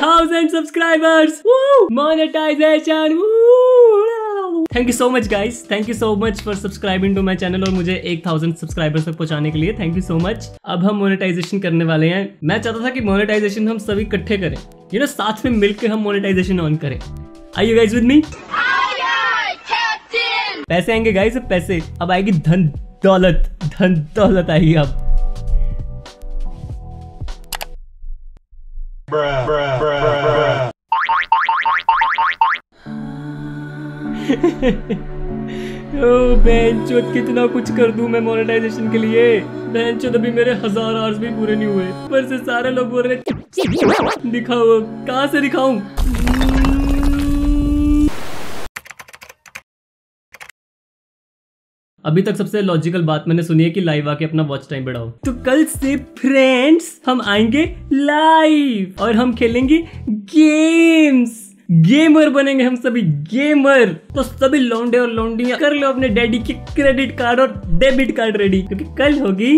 1000 subscribers, monetization. Thank you so much guys, thank you so much for subscribing to my channel और मुझे 1000 subscribers तक पहुंचाने के लिए थैंक यू सो मच। अब हम मोनेटाइजेशन करने वाले हैं। मैं चाहता था कि मोनेटाइजेशन हम सभी इकट्ठे करें, साथ में मिलकर हम मोनेटाइजेशन ऑन करें। Are you guys with me? पैसे आएंगे गाइस, अब पैसे, अब आएगी धन दौलत आएगी अब। ओ बेंचोद, कितना कुछ कर दूं मैं मोनेटाइजेशन के लिए। बेंचोद, अभी मेरे 1000 आवर्स भी पूरे नहीं हुए, पर से सारे लोग बोल रहे दिखाओ, कहां से दिखाऊं? अभी तक सबसे लॉजिकल बात मैंने सुनी है कि लाइव आके अपना वॉच टाइम बढ़ाओ। तो कल से फ्रेंड्स हम आएंगे लाइव और हम खेलेंगे गेम्स। गेमर बनेंगे हम सभी, गेमर। तो सभी लौंडे और लौंडियां कर लो अपने डैडी के क्रेडिट कार्ड और डेबिट कार्ड रेडी, क्योंकि कल होगी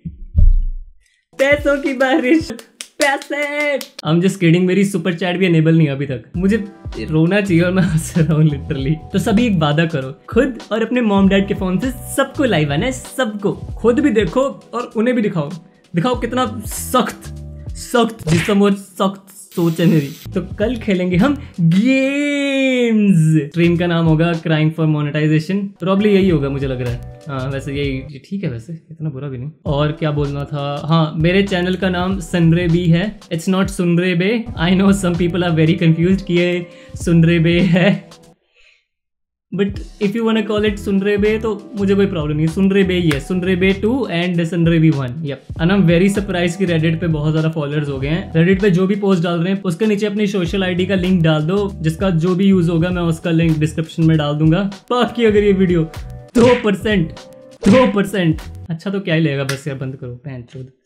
पैसों की बारिश। पैसे। I'm just kidding, मेरी सुपर चैट भी एनेबल नहीं है अभी तक। मुझे रोना चाहिए और मैं हंस रहा हूँ लिटरली। तो सभी एक वादा करो, खुद और अपने मॉम डैड के फोन से सबको लाइव आना है, सबको। खुद भी देखो और उन्हें भी दिखाओ कितना सख्त जिस्म और सख्त सोच है मेरी। तो कल खेलेंगे हम गेम्स। स्ट्रीम का नाम होगा क्राइंग फॉर मोनेटाइजेशन, प्रॉब्ली यही होगा मुझे लग रहा है। हाँ वैसे यही ठीक है, वैसे इतना बुरा भी नहीं। और क्या बोलना था, हाँ मेरे चैनल का नाम सुनरे बे है, it's not Sunray Bay. I know some people are very confused कि ये सुनरे बे है, but if you want call it Sunray Bay तो मुझे कोई प्रॉब्लम नहीं है। सुनरे बे ही है, Sunray Bay 2 and Sunray Bay 1। Yup. And I am very surprise कि रेडिट पे बहुत ज्यादा फॉलोअर्स हो गए हैं। रेडिट पे जो भी पोस्ट डाल रहे हैं उसके नीचे अपनी सोशल आईडी का लिंक डाल दो, जिसका जो भी यूज होगा मैं उसका लिंक डिस्क्रिप्शन में डाल दूंगा। बाकी अगर ये वीडियो 2% अच्छा तो क्या ही लेगा, बस यार बंद करो पैंट।